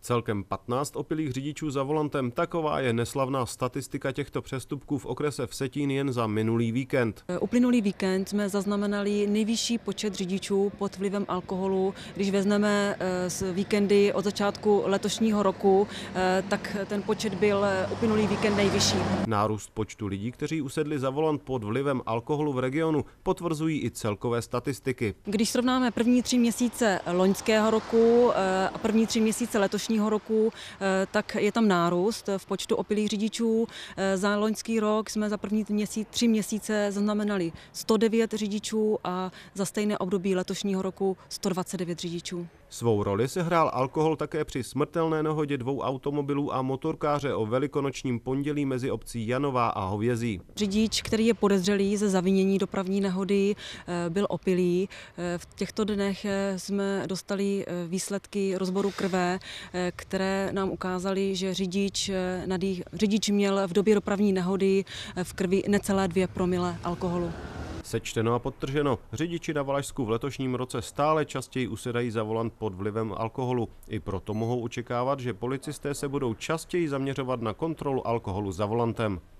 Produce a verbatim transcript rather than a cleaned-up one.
Celkem patnáct opilých řidičů za volantem, taková je neslavná statistika těchto přestupků v okrese Vsetín jen za minulý víkend. Uplynulý víkend jsme zaznamenali nejvyšší počet řidičů pod vlivem alkoholu. Když vezmeme z víkendy od začátku letošního roku, tak ten počet byl uplynulý víkend nejvyšší. Nárůst počtu lidí, kteří usedli za volant pod vlivem alkoholu v regionu, potvrzují i celkové statistiky. Když srovnáme první tři měsíce loňského roku a první tři měsíce letošního roku, tak je tam nárůst v počtu opilých řidičů. Za loňský rok jsme za první měsíc, tři měsíce zaznamenali sto devět řidičů a za stejné období letošního roku sto dvacet devět řidičů. Svou roli sehrál alkohol také při smrtelné nehodě dvou automobilů a motorkáře o velikonočním pondělí mezi obcí Janová a Hovězí. Řidič, který je podezřelý ze zavinění dopravní nehody, byl opilý. V těchto dnech jsme dostali výsledky rozboru krve, které nám ukázaly, že řidič, nadých, řidič měl v době dopravní nehody v krvi necelé dvě promile alkoholu. Sečteno a podtrženo, řidiči na Valašsku v letošním roce stále častěji usedají za volant pod vlivem alkoholu. I proto mohou očekávat, že policisté se budou častěji zaměřovat na kontrolu alkoholu za volantem.